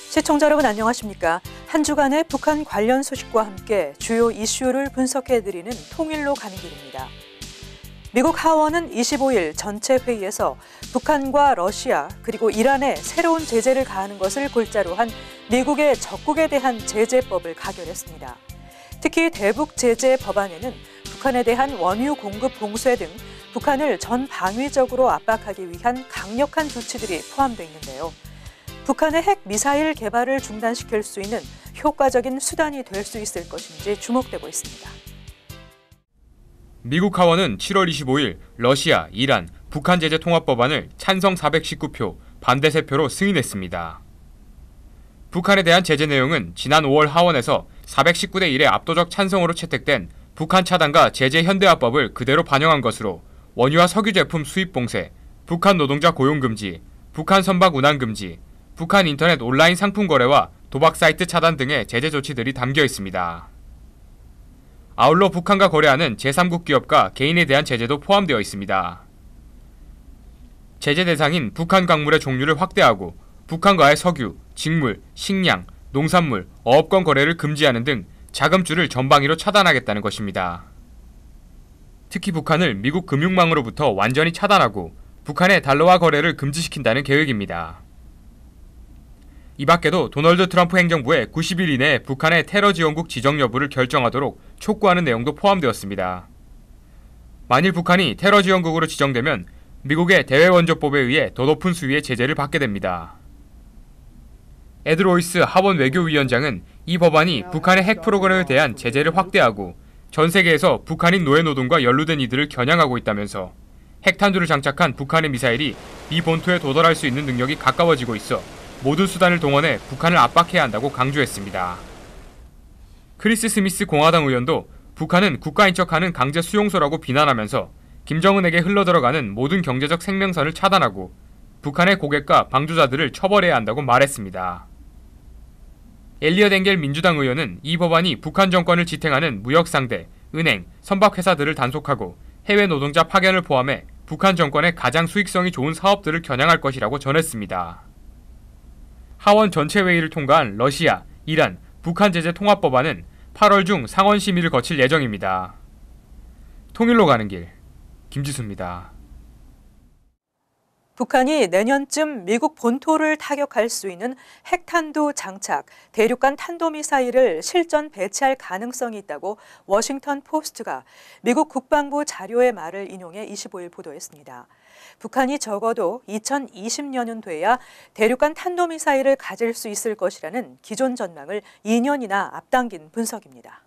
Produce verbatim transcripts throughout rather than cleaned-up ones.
시청자 여러분 안녕하십니까? 한 주간의 북한 관련 소식과 함께 주요 이슈를 분석해드리는 통일로 가는 길입니다. 미국 하원은 이십오일 전체 회의에서 북한과 러시아 그리고 이란에 새로운 제재를 가하는 것을 골자로 한 미국의 적국에 대한 제재법을 가결했습니다. 특히 대북 제재 법안에는 북한에 대한 원유 공급 봉쇄 등 북한을 전방위적으로 압박하기 위한 강력한 조치들이 포함되어 있는데요. 북한의 핵 미사일 개발을 중단시킬 수 있는 효과적인 수단이 될 수 있을 것인지 주목되고 있습니다. 미국 하원은 칠월 이십오일 러시아, 이란, 북한 제재 통합법안을 찬성 사백십구 표, 반대 세 표로 승인했습니다. 북한에 대한 제재 내용은 지난 오월 하원에서 사백십구 대 일의 압도적 찬성으로 채택된 북한 차단과 제재 현대화법을 그대로 반영한 것으로 원유와 석유 제품 수입 봉쇄, 북한 노동자 고용 금지, 북한 선박 운항 금지, 북한 인터넷 온라인 상품 거래와 도박 사이트 차단 등의 제재 조치들이 담겨 있습니다. 아울러 북한과 거래하는 제삼국 기업과 개인에 대한 제재도 포함되어 있습니다. 제재 대상인 북한 광물의 종류를 확대하고 북한과의 석유, 직물, 식량, 농산물, 어업권 거래를 금지하는 등 자금줄을 전방위로 차단하겠다는 것입니다. 특히 북한을 미국 금융망으로부터 완전히 차단하고 북한의 달러화 거래를 금지시킨다는 계획입니다. 이 밖에도 도널드 트럼프 행정부에 구십 일 이내에 북한의 테러 지원국 지정 여부를 결정하도록 촉구하는 내용도 포함되었습니다. 만일 북한이 테러 지원국으로 지정되면 미국의 대외원조법에 의해 더 높은 수위의 제재를 받게 됩니다. 에드 로이스 하원 외교위원장은 이 법안이 북한의 핵 프로그램에 대한 제재를 확대하고 전 세계에서 북한인 노예노동과 연루된 이들을 겨냥하고 있다면서 핵탄두를 장착한 북한의 미사일이 미 본토에 도달할 수 있는 능력이 가까워지고 있어 모든 수단을 동원해 북한을 압박해야 한다고 강조했습니다. 크리스 스미스 공화당 의원도 북한은 국가인 척하는 강제 수용소라고 비난하면서 김정은에게 흘러들어가는 모든 경제적 생명선을 차단하고 북한의 고객과 방조자들을 처벌해야 한다고 말했습니다. 엘리엇 엥겔 민주당 의원은 이 법안이 북한 정권을 지탱하는 무역상대, 은행, 선박회사들을 단속하고 해외 노동자 파견을 포함해 북한 정권의 가장 수익성이 좋은 사업들을 겨냥할 것이라고 전했습니다. 하원 전체 회의를 통과한 러시아, 이란, 북한 제재 통합법안은 팔월 중 상원 심의를 거칠 예정입니다. 통일로 가는 길, 김지수입니다. 북한이 내년쯤 미국 본토를 타격할 수 있는 핵탄두 장착, 대륙간 탄도미사일을 실전 배치할 가능성이 있다고 워싱턴 포스트가 미국 국방부 자료의 말을 인용해 이십오일 보도했습니다. 북한이 적어도 이천이십 년은 돼야 대륙간 탄도미사일을 가질 수 있을 것이라는 기존 전망을 이 년이나 앞당긴 분석입니다.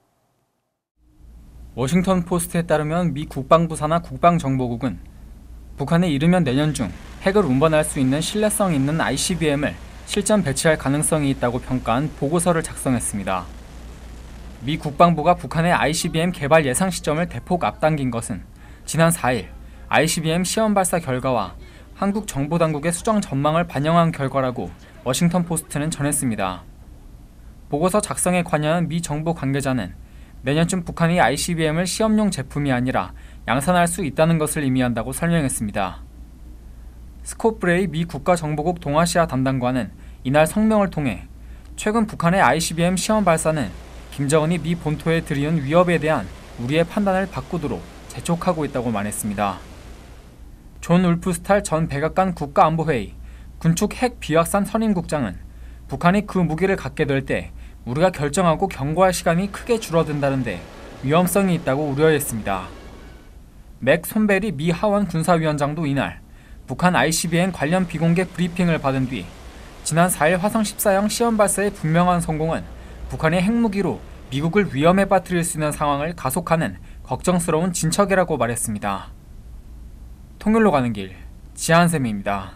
워싱턴 포스트에 따르면 미 국방부 산하 국방정보국은 북한에 이르면 내년 중 핵을 운반할 수 있는 신뢰성 있는 아이씨비엠을 실전 배치할 가능성이 있다고 평가한 보고서를 작성했습니다. 미 국방부가 북한의 아이씨비엠 개발 예상 시점을 대폭 앞당긴 것은 지난 사일 아이씨비엠 시험 발사 결과와 한국 정보당국의 수정 전망을 반영한 결과라고 워싱턴 포스트는 전했습니다. 보고서 작성에 관여한 미 정보 관계자는 내년쯤 북한이 아이씨비엠을 시험용 제품이 아니라 양산할 수 있다는 것을 의미한다고 설명했습니다. 스콧 브레이 미 국가정보국 동아시아 담당관은 이날 성명을 통해 최근 북한의 아이씨비엠 시험 발사는 김정은이 미 본토에 들이운 위협에 대한 우리의 판단을 바꾸도록 재촉하고 있다고 말했습니다. 존 울프스탈 전 백악관 국가안보회의 군축 핵 비확산 선임국장은 북한이 그 무기를 갖게 될 때 우리가 결정하고 경고할 시간이 크게 줄어든다는데 위험성이 있다고 우려했습니다. 맥 손베리 미 하원 군사위원장도 이날 북한 아이씨비엠 관련 비공개 브리핑을 받은 뒤 지난 사일 화성 십사형 시험 발사의 분명한 성공은 북한의 핵무기로 미국을 위험에 빠뜨릴 수 있는 상황을 가속하는 걱정스러운 진척이라고 말했습니다. 통일로 가는 길, 지한샘입니다.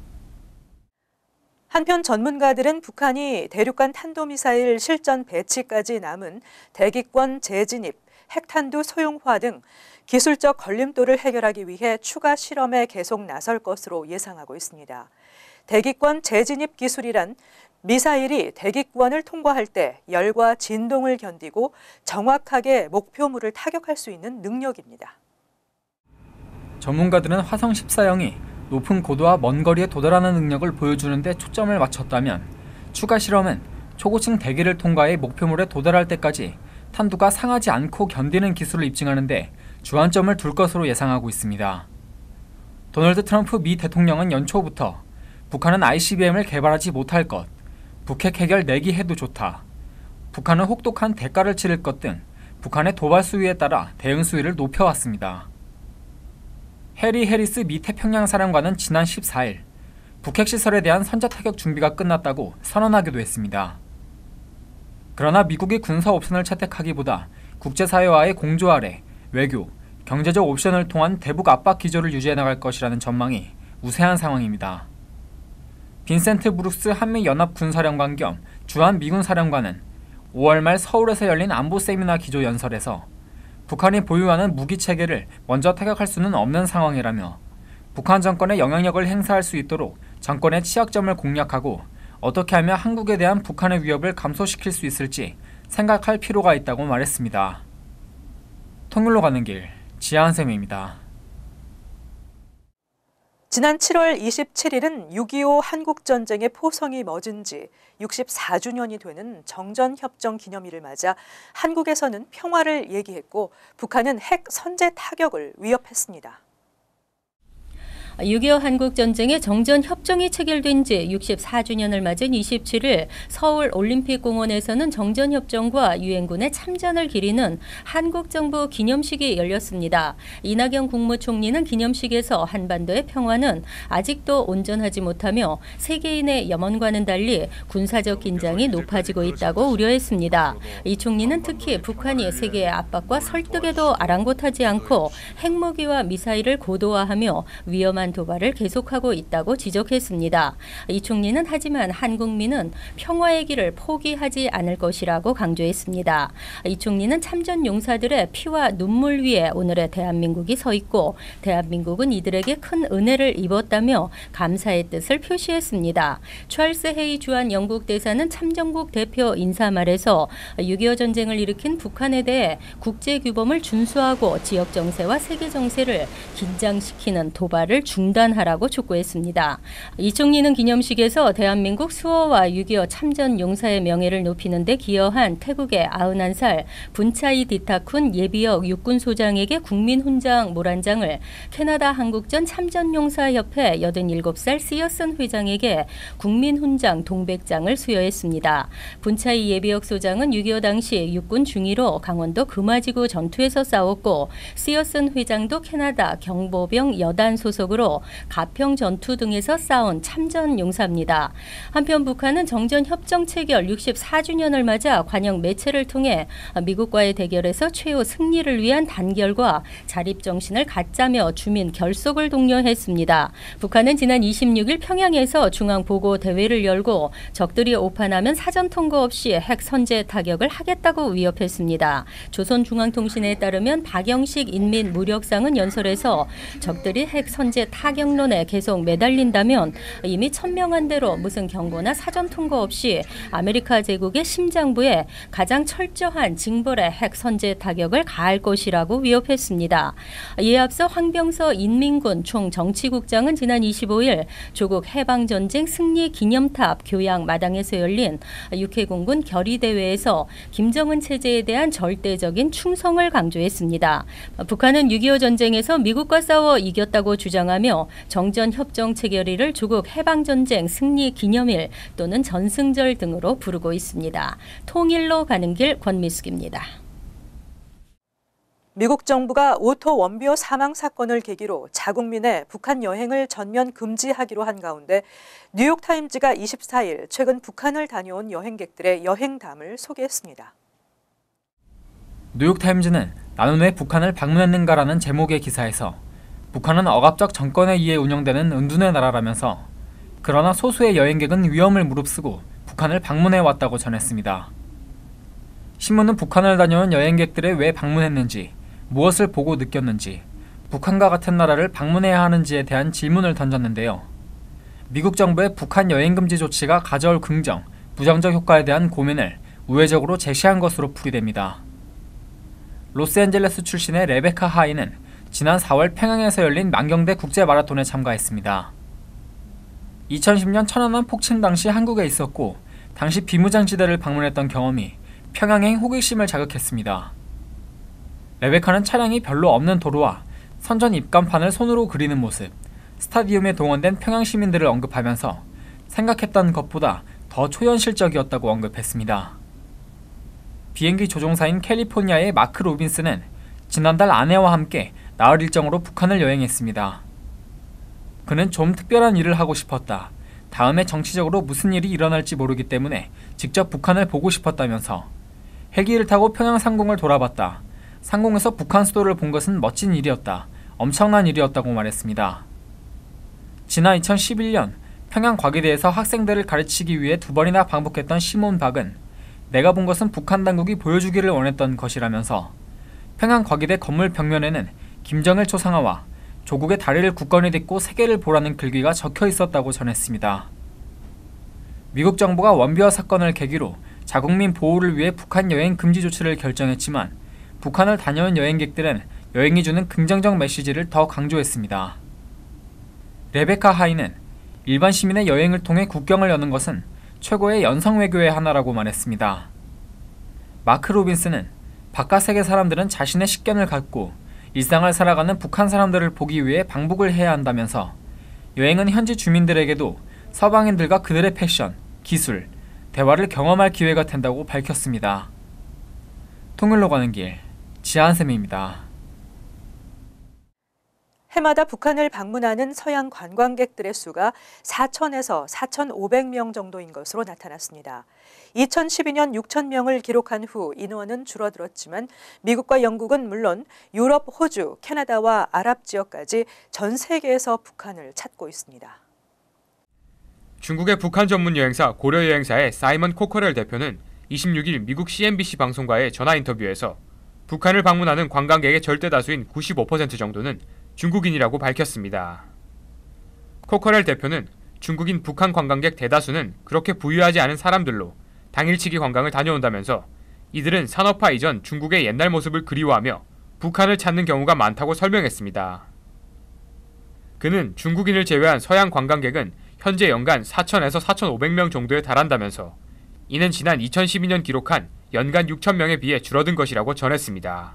한편 전문가들은 북한이 대륙간 탄도미사일 실전 배치까지 남은 대기권 재진입, 핵탄두 소형화 등 기술적 걸림돌을 해결하기 위해 추가 실험에 계속 나설 것으로 예상하고 있습니다. 대기권 재진입 기술이란 미사일이 대기권을 통과할 때 열과 진동을 견디고 정확하게 목표물을 타격할 수 있는 능력입니다. 전문가들은 화성 십사형이 높은 고도와 먼 거리에 도달하는 능력을 보여주는 데 초점을 맞췄다면 추가 실험은 초고층 대기를 통과해 목표물에 도달할 때까지 탄두가 상하지 않고 견디는 기술을 입증하는 데 주안점을 둘 것으로 예상하고 있습니다. 도널드 트럼프 미 대통령은 연초부터 북한은 아이씨비엠을 개발하지 못할 것, 북핵 해결 내기해도 좋다, 북한은 혹독한 대가를 치를 것 등 북한의 도발 수위에 따라 대응 수위를 높여왔습니다. 해리 해리스 미 태평양 사령관은 지난 십사일 북핵 시설에 대한 선제 타격 준비가 끝났다고 선언하기도 했습니다. 그러나 미국이 군사 옵션을 채택하기보다 국제사회와의 공조 아래 외교, 경제적 옵션을 통한 대북 압박 기조를 유지해 나갈 것이라는 전망이 우세한 상황입니다. 빈센트 브룩스 한미연합군사령관 겸 주한 미군 사령관은 오월 말 서울에서 열린 안보 세미나 기조 연설에서 북한이 보유하는 무기 체계를 먼저 타격할 수는 없는 상황이라며 북한 정권의 영향력을 행사할 수 있도록 정권의 취약점을 공략하고 어떻게 하면 한국에 대한 북한의 위협을 감소시킬 수 있을지 생각할 필요가 있다고 말했습니다. 통일로 가는 길, 지하한샘입니다. 지난 칠월 이십칠일은 육이오 한국전쟁의 포성이 멎은 지 육십사 주년이 되는 정전협정 기념일을 맞아 한국에서는 평화를 얘기했고 북한은 핵 선제 타격을 위협했습니다. 육이오 한국전쟁의 정전협정이 체결된 지 육십사 주년을 맞은 이십칠일 서울 올림픽공원에서는 정전협정과 유엔군의 참전을 기리는 한국정부 기념식이 열렸습니다. 이낙연 국무총리는 기념식에서 한반도의 평화는 아직도 온전하지 못하며 세계인의 염원과는 달리 군사적 긴장이 높아지고 있다고 우려했습니다. 이 총리는 특히 북한이 세계의 압박과 설득에도 아랑곳하지 않고 핵무기와 미사일을 고도화하며 위험한 도발을 계속하고 있다고 지적했습니다. 이 총리는 하지만 한국민은 평화의 길을 포기하지 않을 것이라고 강조했습니다. 이 총리는 참전 용사들의 피와 눈물 위에 오늘의 대한민국이 서 있고 대한민국은 이들에게 큰 은혜를 입었다며 감사의 뜻을 표시했습니다. 찰스 헤이 주한 영국 대사는 참전국 대표 인사말에서 육이오 전쟁을 일으킨 북한에 대해 국제규범을 준수하고 지역 정세와 세계 정세를 긴장시키는 도발을 중단하라고 촉구했습니다. 이 총리는 기념식에서 대한민국 수호와 육이오 참전 용사의 명예를 높이는 데 기여한 태국의 아흔한 살 분차이 디타쿤 예비역 육군소장에게 국민훈장 모란장을, 캐나다 한국전 참전용사협회 여든일곱 살 시어슨 회장에게 국민훈장 동백장을 수여했습니다. 분차이 예비역 소장은 육이오 당시 육군 중위로 강원도 금화지구 전투에서 싸웠고 시어슨 회장도 캐나다 경보병 여단 소속으로 가평 전투 등에서 싸운 참전 용사입니다. 한편 북한은 정전협정 체결 육십사 주년을 맞아 관영 매체를 통해 미국과의 대결에서 최후 승리를 위한 단결과 자립정신을 갖자며 주민 결속을 독려했습니다. 북한은 지난 이십육일 평양에서 중앙보고대회를 열고 적들이 오판하면 사전 통보 없이 핵 선제 타격을 하겠다고 위협했습니다. 조선중앙통신에 따르면 박영식 인민무력상은 연설에서 적들이 핵 선제 타격론에 계속 매달린다면 이미 천명한 대로 무슨 경고나 사전 통보 없이 아메리카 제국의 심장부에 가장 철저한 징벌의 핵 선제 타격을 가할 것이라고 위협했습니다. 이에 앞서 황병서 인민군 총정치국장은 지난 이십오일 조국 해방전쟁 승리 기념탑 교양 마당에서 열린 육해공군 결의대회에서 김정은 체제에 대한 절대적인 충성을 강조했습니다. 북한은 육이오 전쟁에서 미국과 싸워 이겼다고 주장하며 정전협정 체결일을 조국 해방전쟁 승리 기념일 또는 전승절 등으로 부르고 있습니다. 통일로 가는 길 권미숙입니다. 미국 정부가 오토 원비어 사망 사건을 계기로 자국민의 북한 여행을 전면 금지하기로 한 가운데 뉴욕타임즈가 이십사일 최근 북한을 다녀온 여행객들의 여행담을 소개했습니다. 뉴욕타임즈는 나는 왜 북한을 방문했는가라는 제목의 기사에서 북한은 억압적 정권에 의해 운영되는 은둔의 나라라면서 그러나 소수의 여행객은 위험을 무릅쓰고 북한을 방문해 왔다고 전했습니다. 신문은 북한을 다녀온 여행객들의 왜 방문했는지, 무엇을 보고 느꼈는지, 북한과 같은 나라를 방문해야 하는지에 대한 질문을 던졌는데요. 미국 정부의 북한 여행 금지 조치가 가져올 긍정, 부정적 효과에 대한 고민을 우회적으로 제시한 것으로 풀이됩니다. 로스앤젤레스 출신의 레베카 하이는 지난 사월 평양에서 열린 만경대 국제 마라톤에 참가했습니다. 이천십년 천안함 폭침 당시 한국에 있었고 당시 비무장지대를 방문했던 경험이 평양의 호기심을 자극했습니다. 레베카는 차량이 별로 없는 도로와 선전 입간판을 손으로 그리는 모습, 스타디움에 동원된 평양 시민들을 언급하면서 생각했던 것보다 더 초현실적이었다고 언급했습니다. 비행기 조종사인 캘리포니아의 마크 로빈스는 지난달 아내와 함께 나흘 일정으로 북한을 여행했습니다. 그는 좀 특별한 일을 하고 싶었다. 다음에 정치적으로 무슨 일이 일어날지 모르기 때문에 직접 북한을 보고 싶었다면서 헬기를 타고 평양 상공을 돌아봤다. 상공에서 북한 수도를 본 것은 멋진 일이었다. 엄청난 일이었다고 말했습니다. 지난 이천십일 년 평양 과기대에서 학생들을 가르치기 위해 두 번이나 방북했던 시몬 박은 내가 본 것은 북한 당국이 보여주기를 원했던 것이라면서 평양 과기대 건물 벽면에는 김정일 초상화와 조국의 다리를 굳건히 딛고 세계를 보라는 글귀가 적혀 있었다고 전했습니다. 미국 정부가 원비어 사건을 계기로 자국민 보호를 위해 북한 여행 금지 조치를 결정했지만 북한을 다녀온 여행객들은 여행이 주는 긍정적 메시지를 더 강조했습니다. 레베카 하이는 일반 시민의 여행을 통해 국경을 여는 것은 최고의 연성 외교의 하나라고 말했습니다. 마크 로빈스는 바깥 세계 사람들은 자신의 식견을 갖고 일상을 살아가는 북한 사람들을 보기 위해 방북을 해야 한다면서 여행은 현지 주민들에게도 서방인들과 그들의 패션, 기술, 대화를 경험할 기회가 된다고 밝혔습니다. 통일로 가는 길, 지한샘입니다. 해마다 북한을 방문하는 서양 관광객들의 수가 사천에서 사천오백 명 정도인 것으로 나타났습니다. 이천십이 년 육천 명을 기록한 후 인원은 줄어들었지만 미국과 영국은 물론 유럽, 호주, 캐나다와 아랍 지역까지 전 세계에서 북한을 찾고 있습니다. 중국의 북한 전문 여행사 고려여행사의 사이먼 코커렐 대표는 이십육 일 미국 씨엔비씨 방송과의 전화 인터뷰에서 북한을 방문하는 관광객의 절대 다수인 구십오 퍼센트 정도는 중국인이라고 밝혔습니다. 코커렐 대표는 중국인 북한 관광객 대다수는 그렇게 부유하지 않은 사람들로 당일치기 관광을 다녀온다면서 이들은 산업화 이전 중국의 옛날 모습을 그리워하며 북한을 찾는 경우가 많다고 설명했습니다. 그는 중국인을 제외한 서양 관광객은 현재 연간 사천에서 사천오백 명 정도에 달한다면서 이는 지난 이천십이 년 기록한 연간 육천 명에 비해 줄어든 것이라고 전했습니다.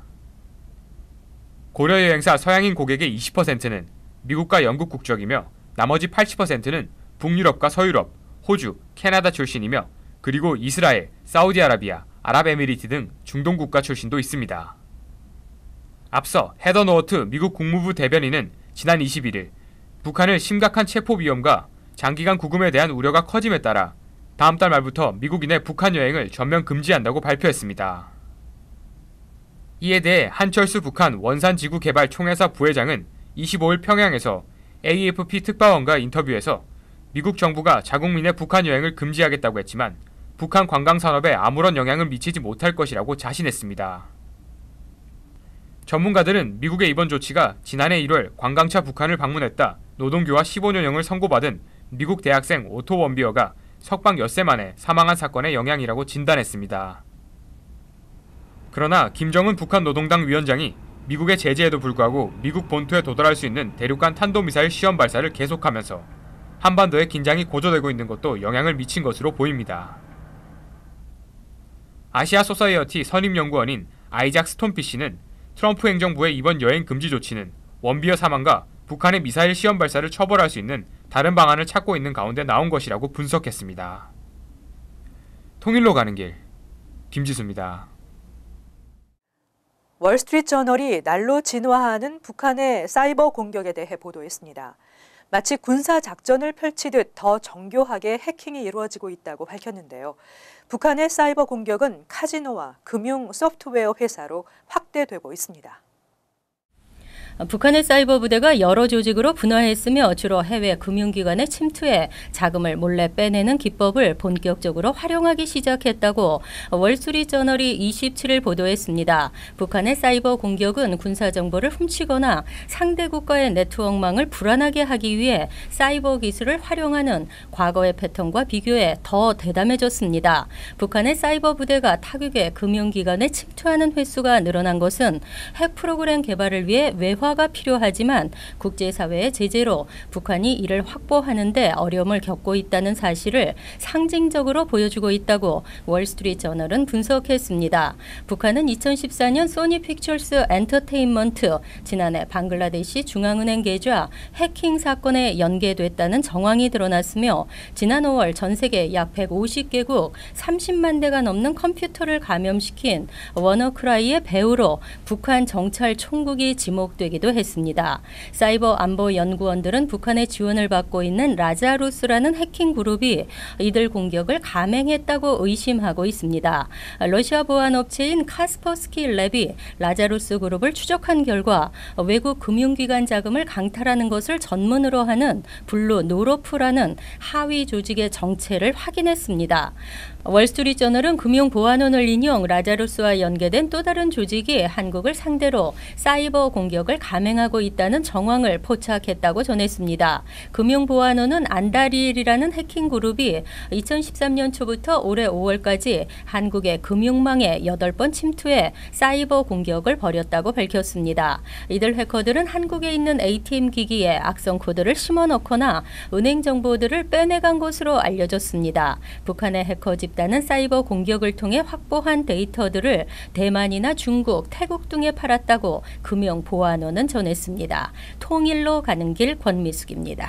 고려여행사 서양인 고객의 이십 퍼센트는 미국과 영국 국적이며 나머지 팔십 퍼센트는 북유럽과 서유럽, 호주, 캐나다 출신이며 그리고 이스라엘, 사우디아라비아, 아랍에미리트 등 중동 국가 출신도 있습니다. 앞서 헤더 노어트 미국 국무부 대변인은 지난 이십일 일 북한을 심각한 체포 위험과 장기간 구금에 대한 우려가 커짐에 따라 다음 달 말부터 미국인의 북한 여행을 전면 금지한다고 발표했습니다. 이에 대해 한철수 북한 원산지구개발총회사 부회장은 이십오 일 평양에서 에이에프피 특파원과 인터뷰에서 미국 정부가 자국민의 북한 여행을 금지하겠다고 했지만 북한 관광산업에 아무런 영향을 미치지 못할 것이라고 자신했습니다. 전문가들은 미국의 이번 조치가 지난해 일월 관광차 북한을 방문했다 노동교화 십오 년형을 선고받은 미국 대학생 오토 원비어가 석방 엿새 만에 사망한 사건의 영향이라고 진단했습니다. 그러나 김정은 북한 노동당 위원장이 미국의 제재에도 불구하고 미국 본토에 도달할 수 있는 대륙간 탄도미사일 시험 발사를 계속하면서 한반도의 긴장이 고조되고 있는 것도 영향을 미친 것으로 보입니다. 아시아 소사이어티 선임연구원인 아이작 스톤피 씨는 트럼프 행정부의 이번 여행 금지 조치는 원비어 사망과 북한의 미사일 시험 발사를 처벌할 수 있는 다른 방안을 찾고 있는 가운데 나온 것이라고 분석했습니다. 통일로 가는 길, 김지수입니다. 월스트리트저널이 날로 진화하는 북한의 사이버 공격에 대해 보도했습니다. 마치 군사 작전을 펼치듯 더 정교하게 해킹이 이루어지고 있다고 밝혔는데요. 북한의 사이버 공격은 카지노와 금융 소프트웨어 회사로 확대되고 있습니다. 북한의 사이버 부대가 여러 조직으로 분화했으며 주로 해외 금융기관에 침투해 자금을 몰래 빼내는 기법을 본격적으로 활용하기 시작했다고 월스트리트저널이 이십칠 일 보도했습니다. 북한의 사이버 공격은 군사정보를 훔치거나 상대 국가의 네트워크망을 불안하게 하기 위해 사이버 기술을 활용하는 과거의 패턴과 비교해 더 대담해졌습니다. 북한의 사이버 부대가 타국의 금융기관에 침투하는 횟수가 늘어난 것은 핵 프로그램 개발을 위해 외화 대화가 필요하지만 국제사회의 제재로 북한이 이를 확보하는 데 어려움을 겪고 있다는 사실을 상징적으로 보여주고 있다고 월스트리트저널은 분석했습니다. 북한은 이천십사 년 소니 픽처스 엔터테인먼트, 지난해 방글라데시 중앙은행 계좌 해킹 사건에 연계됐다는 정황이 드러났으며 지난 오월 전 세계 약 백오십 개국 삼십만 대가 넘는 컴퓨터를 감염시킨 워너크라이의 배우로 북한 정찰 총국이 지목되기도 했습니다. 사이버 안보 연구원들은 북한의 지원을 받고 있는 라자루스라는 해킹 그룹이 이들 공격을 감행했다고 의심하고 있습니다. 러시아 보안업체인 카스퍼스키 랩이 라자루스 그룹을 추적한 결과 외국 금융기관 자금을 강탈하는 것을 전문으로 하는 블루 노로프라는 하위 조직의 정체를 확인했습니다. 월스트리트저널은 금융보안원을 인용 라자루스와 연계된 또 다른 조직이 한국을 상대로 사이버 공격을 감행하고 있다는 정황을 포착했다고 전했습니다. 금융보안원은 안다리엘이라는 해킹 그룹이 이천십삼 년 초부터 올해 오월까지 한국의 금융망에 여덟 번 침투해 사이버 공격을 벌였다고 밝혔습니다. 이들 해커들은 한국에 있는 에이티엠 기기에 악성 코드를 심어넣거나 은행 정보들을 빼내간 것으로 알려졌습니다. 북한의 해커 집단은 사이버 공격을 통해 확보한 데이터들을 대만이나 중국, 태국 등에 팔았다고 금융보안원은 전했습니다. 통일로 가는 길 권미숙입니다.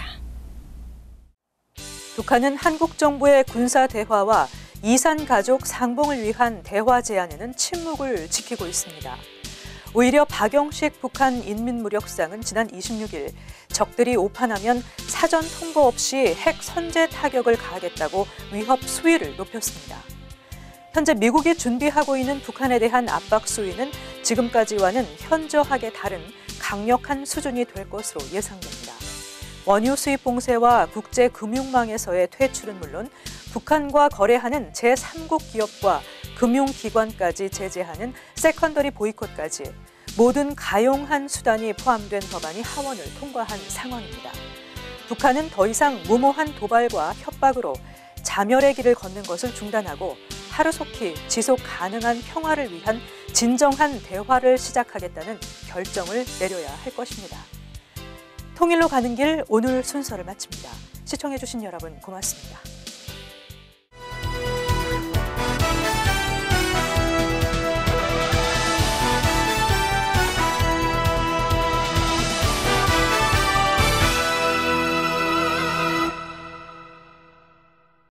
북한은 한국 정부의 군사 대화와 이산 가족 상봉을 위한 대화 제안에는 침묵을 지키고 있습니다. 오히려 박영식 북한 인민무력상은 지난 이십육 일 적들이 오판하면 사전 통보 없이 핵 선제 타격을 가하겠다고 위협 수위를 높였습니다. 현재 미국이 준비하고 있는 북한에 대한 압박 수위는 지금까지와는 현저하게 다른 강력한 수준이 될 것으로 예상됩니다. 원유 수입 봉쇄와 국제금융망에서의 퇴출은 물론 북한과 거래하는 제삼국 기업과 금융기관까지 제재하는 세컨더리 보이콧까지 모든 가용한 수단이 포함된 법안이 하원을 통과한 상황입니다. 북한은 더 이상 무모한 도발과 협박으로 자멸의 길을 걷는 것을 중단하고 하루속히 지속 가능한 평화를 위한 진정한 대화를 시작하겠다는 결정을 내려야 할 것입니다. 통일로 가는 길 오늘 순서를 마칩니다. 시청해주신 여러분 고맙습니다.